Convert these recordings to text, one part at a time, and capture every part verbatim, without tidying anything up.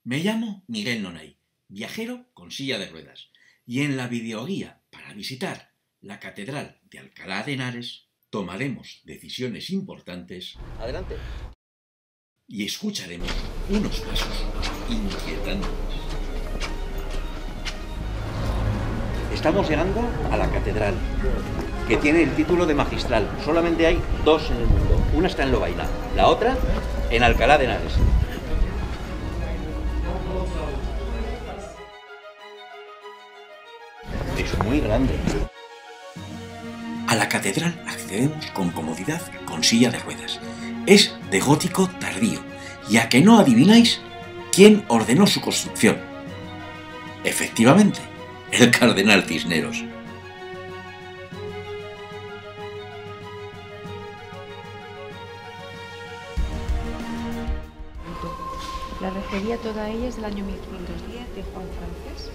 Me llamo Miguel Nonay, viajero con silla de ruedas, y en la videoguía para visitar la Catedral de Alcalá de Henares tomaremos decisiones importantes. Adelante. Y escucharemos unos pasos inquietantes. Estamos llegando a la catedral, que tiene el título de magistral. Solamente hay dos en el mundo. Una está en Lovaina, la otra en Alcalá de Henares. Es muy grande. A la catedral accedemos con comodidad con silla de ruedas. Es de gótico tardío, y a que no adivináis quién ordenó su construcción. Efectivamente, el cardenal Cisneros. La regería toda ella es del año mil quinientos diez de Juan Francés.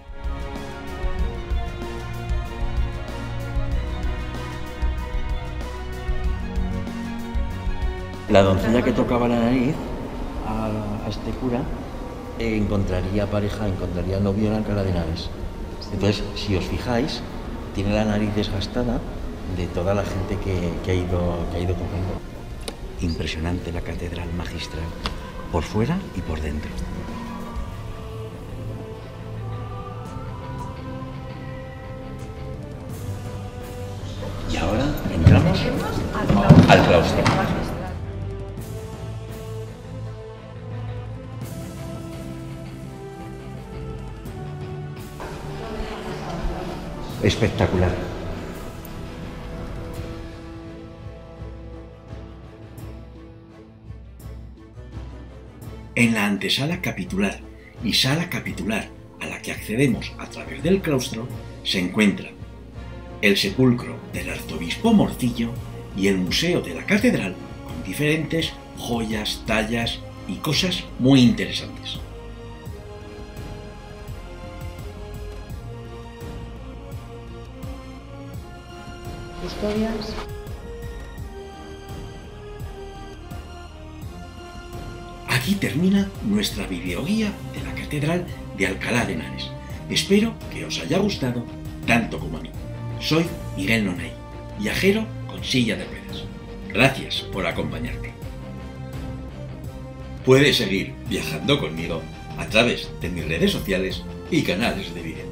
La doncella que tocaba la nariz a, a este cura eh, encontraría pareja, encontraría novio en Alcalá de Henares. Entonces, si os fijáis, tiene la nariz desgastada de toda la gente que, que, ha, ido, que ha ido cogiendo. Impresionante la catedral magistral, por fuera y por dentro. Y ahora entramos al claustro. Espectacular. En la antesala capitular y sala capitular a la que accedemos a través del claustro se encuentra el sepulcro del arzobispo Morcillo y el museo de la catedral con diferentes joyas, tallas y cosas muy interesantes. Custodias. Aquí termina nuestra videoguía de la Catedral de Alcalá de Henares. Espero que os haya gustado tanto como a mí. Soy Miguel Nonay, viajero con silla de ruedas. Gracias por acompañarme. Puedes seguir viajando conmigo a través de mis redes sociales y canales de vídeo.